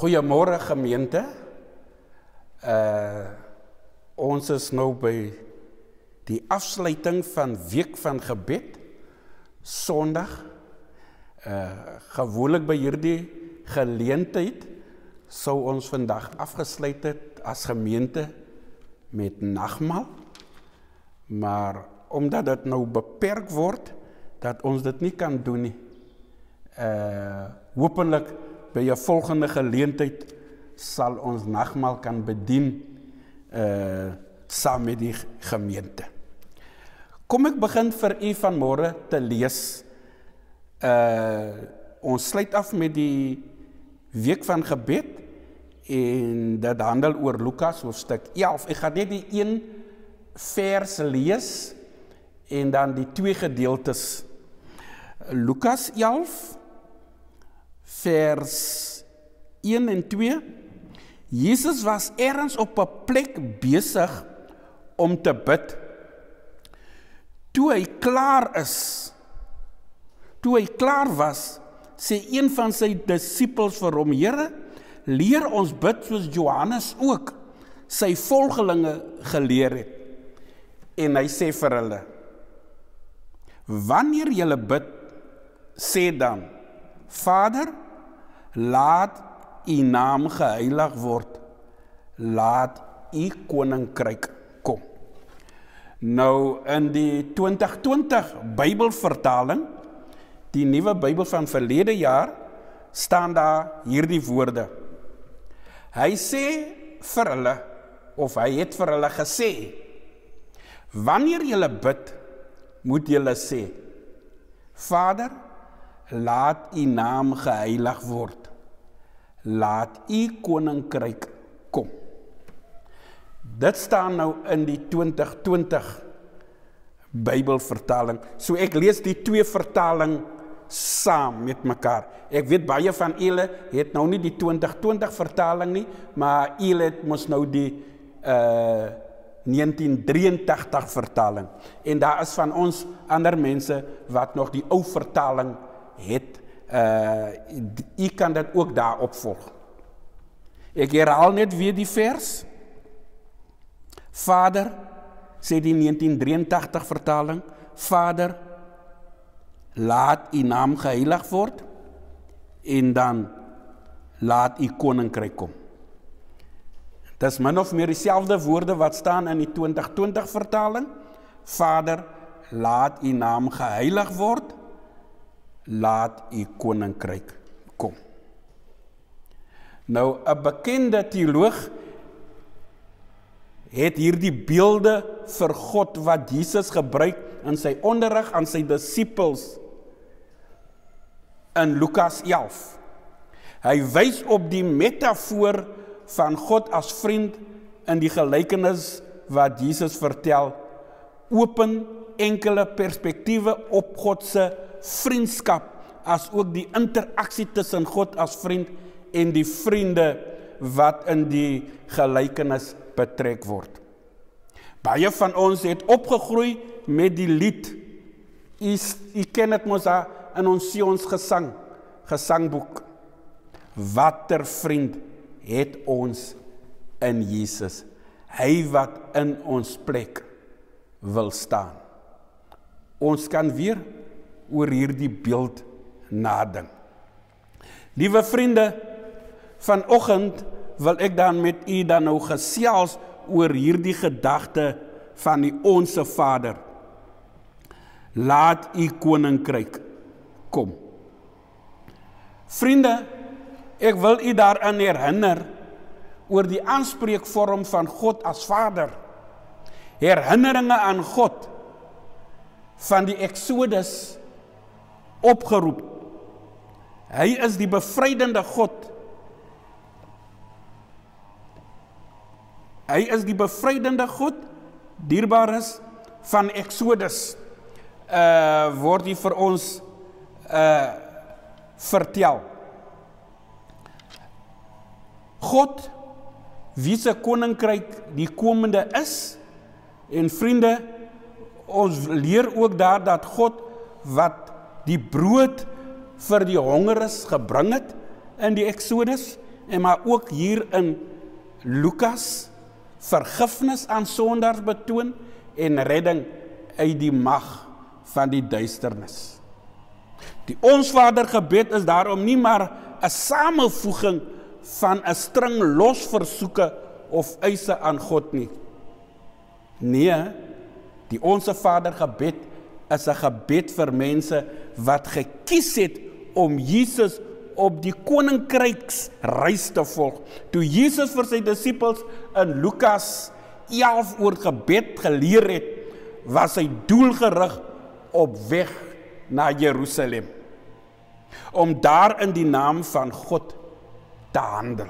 Goeiemôre gemeente. Ons is nou by die afsluiting van week van gebed, Sondag. Gewoonlik by hierdie geleentheid sou ons vandag afgesluit het as gemeente met nagmaal, maar omdat dit nou beperk word, dat ons dit nie kan doen nie. Hopelik by 'n volgende geleentheid sal ons nagmaal kan bedien saam met die gemeente. Kom ek begin vir u vanmôre te lees. Ons sluit af met die week van gebed en dit handel oor Lukas hoofstuk 11. Ek gaan net die een vers lees en dan die twee gedeeltes. Lukas 11 vers 1 en 2. Jesus was ergens op 'n plek besig om te bid. Toe hy klaar was, sê een van sy disippels vir hom: Here, leer ons bid soos Johannes ook sy volgelinge geleer het. En hy sê vir hulle: wanneer julle bid, sê dan: Vader, laat u naam geheilig word, laat u koninkryk kom. Nou in die 2020 Bybelvertaling, die nuwe Bybel van verlede jaar, staan daar hierdie woorde. Hy sê vir hulle, of hy het vir hulle gesê: wanneer julle bid, moet julle sê: Vader, laat u naam geheilig word, laat u koninkryk kom. Dit staan nou in die 2020 Bybelvertaling. So ek lees die twee vertaling saam met mekaar. Ek weet baie van julle het nou nie die 2020 vertaling nie, maar julle het mos nou die 1983 vertaling. En daar is van ons ander mense wat nog die ou vertaling het. U kan dit ook daar opvolg. Ek herhaal net weer die vers. Vader, sê die 1983 vertaling, Vader, laat u naam geheilig word, en dan laat u koninkryk kom. Dit is min of meer dieselfde woorde wat staan in die 2020 vertaling. Vader, laat u naam geheilig word, laat u koninkryk kom. Nou, 'n bekende teoloog het hierdie beelde vir God wat Jesus gebruik in sy onderrig aan sy disippels in Lukas 11. Hy wys op die metafoor van God as vriend in die gelykenis wat Jesus vertel, open enkele perspektiewe op God se vriendskap, as ook die interaksie tussen God as vriend en die vriende wat in die gelykenis betrek word. Baie van ons het opgegroei met die lied. U ken dit mos in ons Sions gesangboek. Watter vriend het ons in Jesus, hy wat in ons plek wil staan. Ons kan weer oor hierdie beeld nadink. Liewe vriende, vanoggend wil ek dan met u dan nou gesels oor hierdie gedagte van die Onse Vader. Laat u koninkryk kom. Vriende, ek wil u daaraan herinner oor die aanspreekvorm van God as Vader. Herinneringe aan God van die Exodus opgeroep. Hy is die bevrydende God. Hy is die bevrydende God, dierbares van Exodus, word hier vir ons vertel. God, wie se koninkryk die komende is, en vriende, ons leer ook daar dat God wat die brood vir die hongeres gebring het in die Exodus, en maar ook hier in Lukas, vergifnis aan sondaars betoon en redding uit die mag van die duisternis. Die Ons Vader gebed is daarom nie maar 'n samevoeging van 'n string los versoeke of eise aan God nie. Nee, die Onse Vader gebed is 'n gebed vir mense wat gekies het om Jesus op die koninkryksreis te volg. Toe Jesus vir sy disippels in Lukas 11 oor gebed geleer het, was sy doelgerig op weg na Jerusalem, om daar in die naam van God te handel.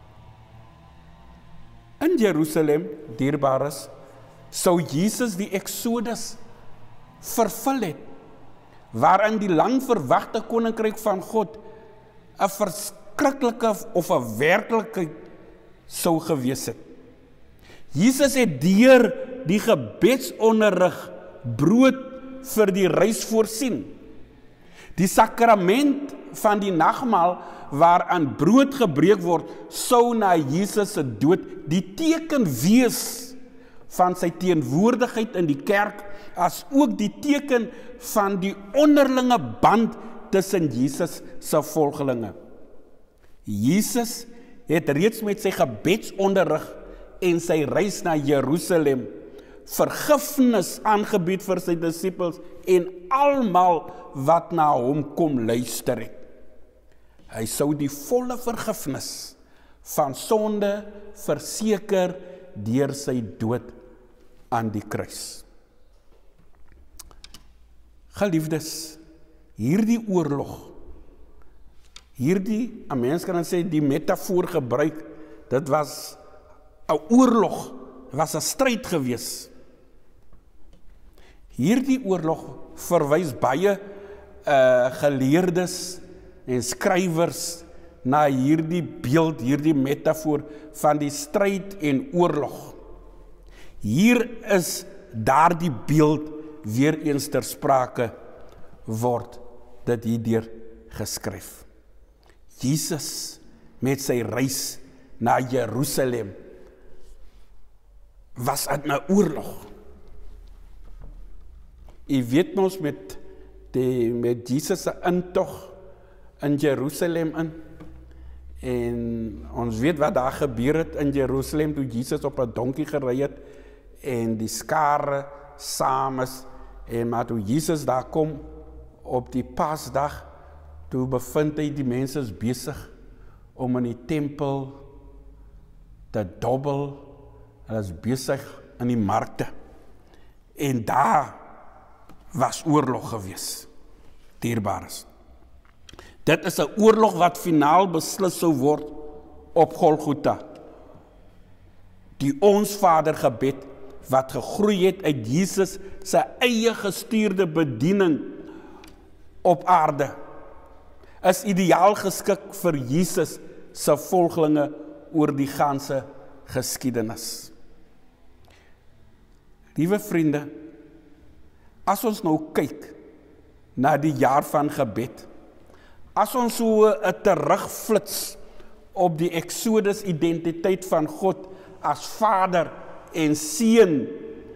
In Jerusalem, dierbares, sou Jesus die Exodus vervul het, waarin die lang verwagte koninkryk van God 'n verskriklike of 'n werklikheid sou gewees het. Jesus het deur die gebedsonderrig brood vir die reis voorsien. Die sakrament van die nagmaal waaraan brood gebreek word, sou na Jesus se dood die teken wees van sy teenwoordigheid in die kerk, as ook die teken van die onderlinge band tussen Jesus se volgelinge. Jesus het reeds met sy gebedsonderrig en sy reis na Jerusalem vergifnis aangebied vir sy disippels en almal wat na hom kom luister het. Hy sou die volle vergifnis van sonde verseker deur sy dood aan die kruis. Geliefdes, hierdie oorlog, hierdie, 'n mens kan dan sê die metafoor gebruik, dit was 'n oorlog, was 'n stryd gewees. Hierdie oorlog verwys baie geleerdes en skrywers na hierdie beeld, hierdie metafoor van die stryd en oorlog. Hier is daardie beeld weer eens ter sprake word dit hierdeur geskryf. Jesus met sy reis na Jerusalem was in 'n oorlog. U weet ons met Jesus se intog in Jerusalem in, en ons weet wat daar gebeur het in Jerusalem toe Jesus op 'n donkie gery het en die skare saam is, en maar toe Jesus daar kom op die Paasdag, toe bevind hy die mense is besig om in die tempel te dobbel, hulle is besig in die markte, en daar was oorlog gewees, dierbares. Dit is 'n oorlog wat finaal beslis sou word op Golgotha. Die Ons Vader gebed wat gegroei het uit Jesus se eie gestuurde bediening op aarde, is ideaal geskik vir Jesus se volgelinge oor die ganse geskiedenis. Liewe vriende, as ons nou kyk na die jaar van gebed, as ons so 'n terugflits op die Exodus identiteit van God as Vader en Seun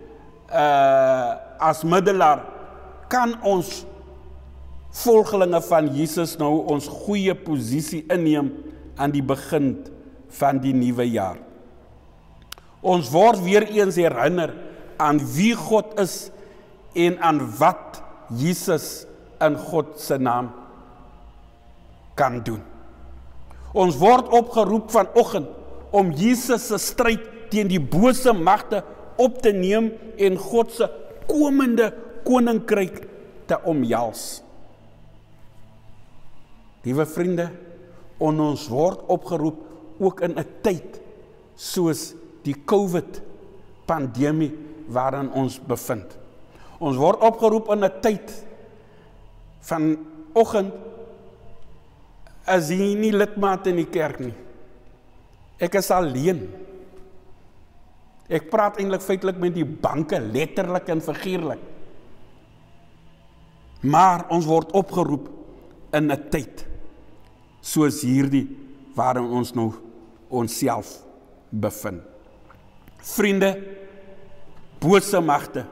as middelaar, kan ons volgelinge van Jesus nou ons goeie posisie inneem aan die begin van die nuwe jaar. Ons word weer eens herinner aan wie God is en aan wat Jesus in God se naam kan doen. Ons word opgeroep vanoggend om Jesus se stryd teen die bose magte op te neem en God se komende koninkryk te omhels. Liewe vriende, ons word opgeroep ook in 'n tyd soos die COVID-pandemie waarin ons bevind. Ons word opgeroep in 'n tyd vanoggend as jy nie lidmaat in die kerk nie. Ek is alleen. Ek praat eintlik feitelik met die banke, letterlik en figuurlik. Maar ons word opgeroep in 'n tyd soos hierdie waarin ons nou onsself bevind. Vriende, bose magte,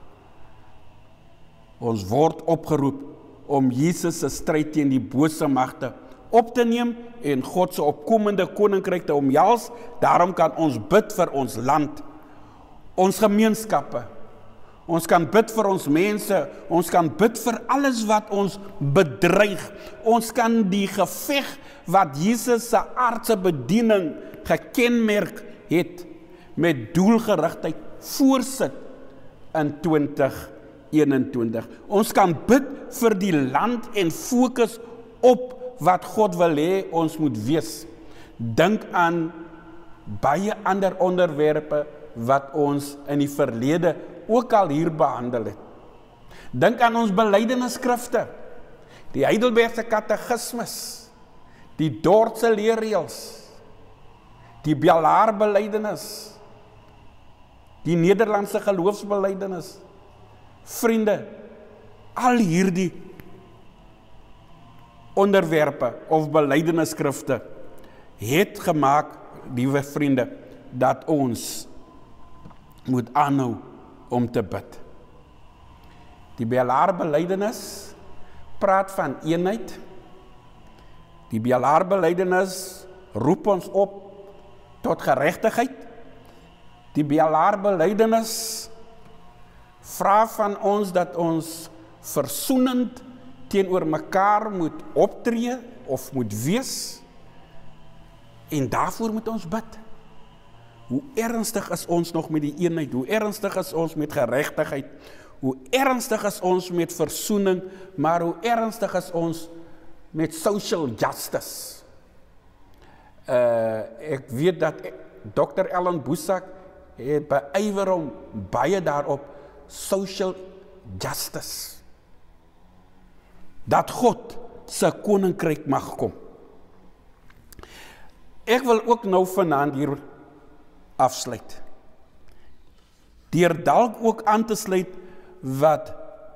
ons word opgeroep om Jesus se stryd teen die bose magte op te neem en God se opkomende koninkryk te omhels. Daarom kan ons bid vir ons land, ons gemeenskappe, ons kan bid vir ons mense, ons kan bid vir alles wat ons bedreig, ons kan die geveg wat Jesus se aardse bediening gekenmerk het, met doelgerigtheid voorsit in 2021. Ons kan bid vir die land en fokus op wat God wil hê ons moet wees. Dink aan baie ander onderwerpe wat ons in die verlede ook al hier behandel het. Dink aan ons belydenisskrifte, die Heidelbergse Katekismes, die Dordtse leerreëls, die Belaar belydenis, die Nederlandse geloofsbelydenis. Vriende, al hierdie onderwerpe of belydenisskrifte het gemaak, liewe vriende, dat ons moet aanhou om te bid. Die Belaar belydenis praat van eenheid. Die Belaar belydenis roep ons op tot geregtigheid. Die Belaar belydenis vra van ons dat ons versoenend teenoor mekaar moet optree of moet wees, en daarvoor moet ons bid. Hoe ernstig is ons nog met die eenheid, hoe ernstig is ons met geregtigheid, hoe ernstig is ons met versoening, maar hoe ernstig is ons met social justice. Ek weet dat Dr. Ellen Boesak het beywer om baie daarop social justice. Dat God se koninkryk mag kom. Ek wil ook nou vanaand hier afsluit. Deur dalk ook aan te sluit wat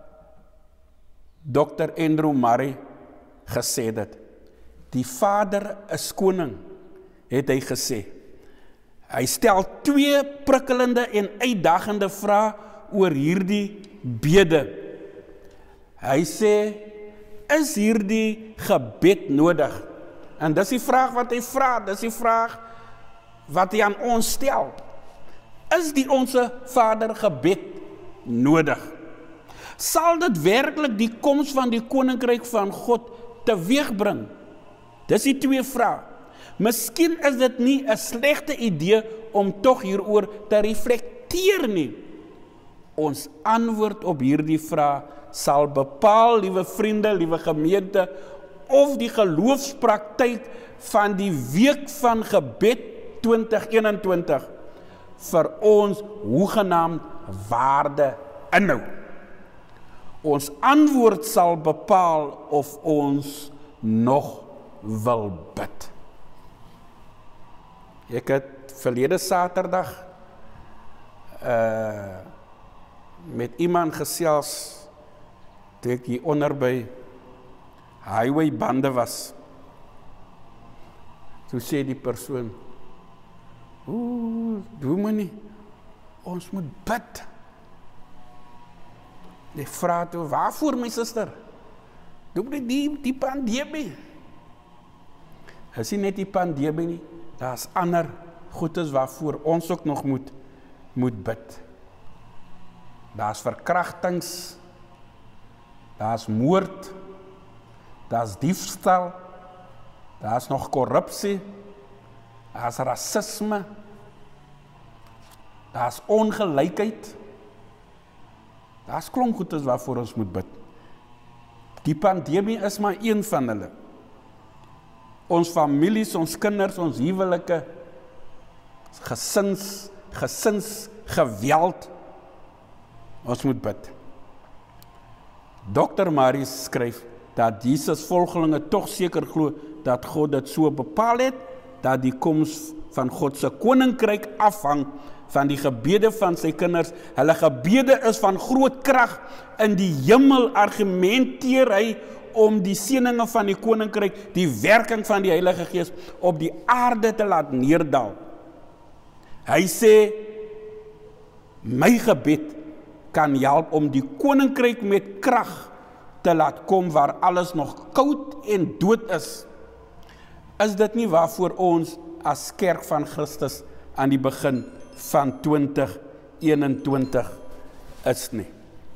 Dr. Andrew Murray gesê het. Die Vader is koning, het hy gesê. Hy stel 2 prikkelende en uitdagende vrae oor hierdie bede. Hy sê, is hierdie gebed nodig? En dis die vraag wat hy vra, dis die vraag wat hy aan ons stel. Is die Onse Vader gebed nodig? Sal dit werklik die koms van die koninkryk van God teweegbring? Dis die 2 vrae. Miskien is dit nie 'n slegte idee om tog hieroor te reflekteer nie. Ons antwoord op hierdie vraag sal bepaal, liewe vriende, liewe gemeente, of die geloofspraktyk van die week van gebed 2021 vir ons hoegenaamd waarde inhou. Ons antwoord sal bepaal of ons nog wil bid. Ek het verlede Saterdag met iemand gesels, toe ek hier onder by highway bande was. Toe sê die persoon, doe my nie, ons moet bid. Ek vra toe, waarvoor my suster? Doe my die pandemie. Is nie net die pandemie nie, daar is ander goedes waarvoor ons ook nog moet bid. Daar is verkrachtings, daar is moord, daar is diefstal, daar is nog korrupsie, daar is racisme, daar is ongelykheid, daar is klomp goedes waarvoor ons moet bid. Die pandemie is maar een van hulle. Ons families, ons kinders, ons huwelike, gesinsgeweld, ons moet bid. Dr. Murray skryf dat Jesus volgelinge tog seker glo dat God dit so bepaal het, dat die koms van God se koninkryk afhang van die gebede van sy kinders. Hulle gebede is van groot krag. In die hemel argumenteer hy om die seëninge van die koninkryk, die werking van die Heilige Gees op die aarde te laat neerdal. Hy sê, my gebed kan help om die koninkryk met krag te laat kom waar alles nog koud en dood is. Is dit nie waarvoor ons as kerk van Christus aan die begin van 2021 is nie?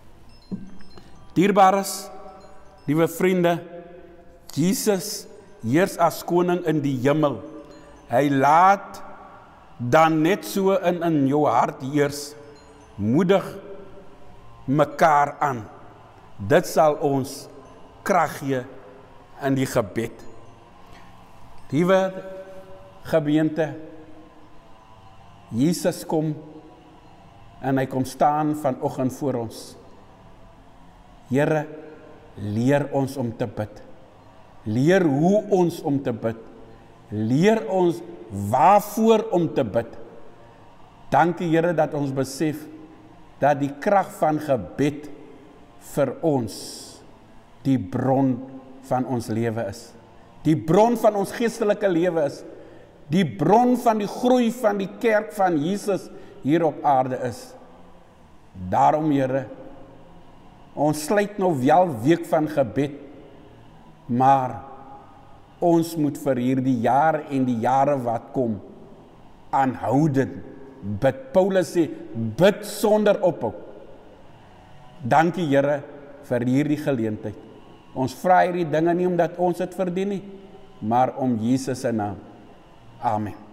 Dierbares, liewe vriende, Jesus heers as koning in die hemel. Hy laat dan net so in jou hart heers. Moedig mekaar aan. Dit sal ons krag gee in die gebed. Liewe gemeente, Jesus kom en hy kom staan vanoggend voor ons. Here, leer ons om te bid. Leer hoe ons om te bid. Leer ons waarvoor om te bid. Dankie Here dat ons besef dat die krag van gebed vir ons die bron van ons lewe is. Die bron van ons geestelike lewe is. Die bron van die groei van die kerk van Jesus hier op aarde is. Daarom Here, ons sluit nou wel week van gebed, maar ons moet vir hierdie jaar en die jare wat kom aanhoudend bid. Paulus sê, bid sonder ophou. Dankie Here vir hierdie geleentheid. Ons vra hierdie dinge nie omdat ons dit verdien nie, maar om Jesus se naam. Amen.